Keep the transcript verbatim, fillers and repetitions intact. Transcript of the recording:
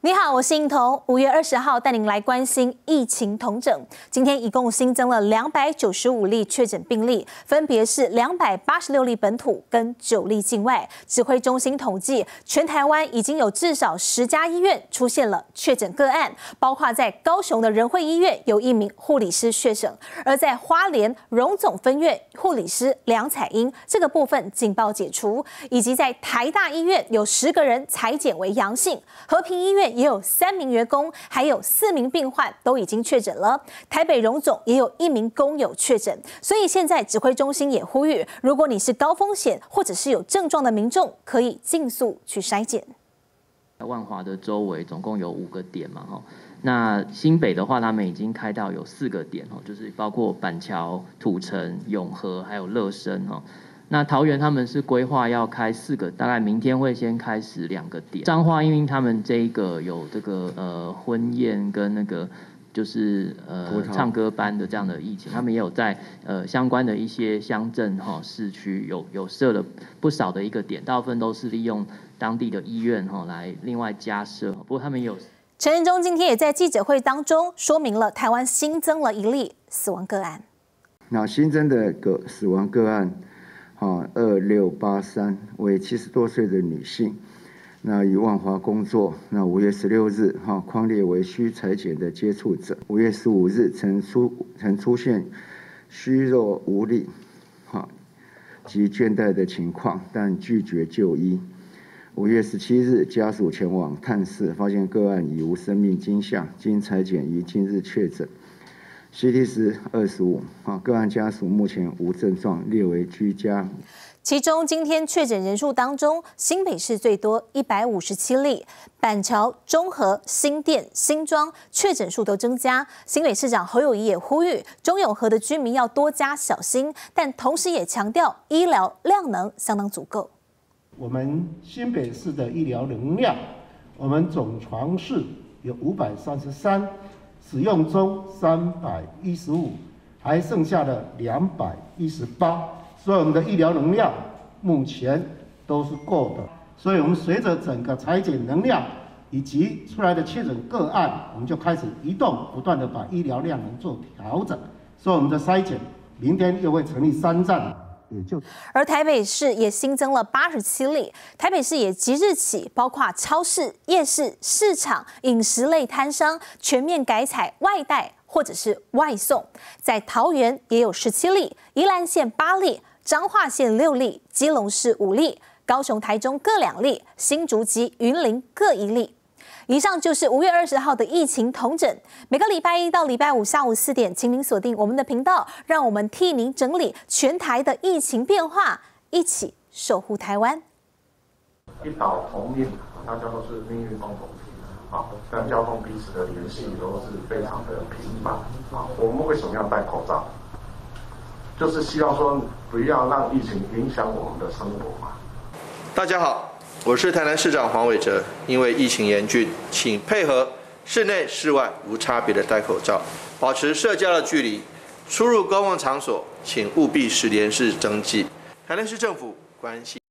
你好，我是颖彤。五月二十号带您来关心疫情统整。今天一共新增了两百九十五例确诊病例，分别是两百八十六例本土跟九例境外。指挥中心统计，全台湾已经有至少十家医院出现了确诊个案，包括在高雄的仁惠医院有一名护理师确诊，而在花莲荣总分院护理师梁彩英这个部分警报解除，以及在台大医院有十个人采检为阳性，和平医院也有三名员工，还有四名病患都已经确诊了。台北荣总也有一名工友确诊，所以现在指挥中心也呼吁，如果你是高风险或者是有症状的民众，可以尽速去筛检。 万华的周围总共有五个点嘛，哈。那新北的话，他们已经开到有四个点，就是包括板桥、土城、永和还有乐生，哈。那桃园他们是规划要开四个，大概明天会先开始两个点。彰化因为他们这一个有这个呃婚宴跟那个就是呃唱歌班的这样的疫情，他们也有在呃相关的一些乡镇哈、哦、市区有有设了不少的一个点，大部分都是利用当地的医院哈、哦、来另外加设。不过他们也有。 陈时中今天也在记者会当中说明了台湾新增了一例死亡个案。 那新增的个死亡个案。啊，二六八三为七十多岁的女性，那于万华工作。那五月十六日，哈，匡列为需采检的接触者。五月十五日曾出曾出现虚弱无力，哈及倦怠的情况，但拒绝就医。五月十七日，家属前往探视，发现个案已无生命迹象，经采检于今日确诊。C T 值二十五，啊，个案家属目前无症状，列为居家。 其中今天确诊人数当中，新北市最多一百五十七例，板桥、中和、新店、新庄确诊数都增加。新北市长侯友宜也呼吁中永和的居民要多加小心，但同时也强调医疗量能相当足够。 我们新北市的医疗能量，我们总床数有五百三十三。使用中三百一十五，还剩下的两百一十八，所以我们的医疗能量目前都是够的。所以我们随着整个采检能量以及出来的确诊个案，我们就开始移动，不断的把医疗量能做调整。所以我们的筛检明天又会成立三站。 而台北市也新增了八十七例，台北市也即日起，包括超市、夜市、市场、饮食类摊商全面改采外带或者是外送。在桃园也有十七例，宜兰县八例，彰化县六例，基隆市五例，高雄、台中各两例，新竹及云林各一例。以上就是五月二十号的疫情统整。每个礼拜一到礼拜五下午四点，请您锁定我们的频道，让我们替您整理全台的疫情变化，一起守护台湾。 一岛同命，大家都是命运共同体啊，跟交通彼此的联系都是非常的频繁啊。我们为什么要戴口罩？就是希望说不要让疫情影响我们的生活嘛。 大家好。我是台南市长黄伟哲，因为疫情严峻，请配合室内室外无差别的戴口罩，保持社交的距离。出入公共场所，请务必实联制登记。台南市政府关心。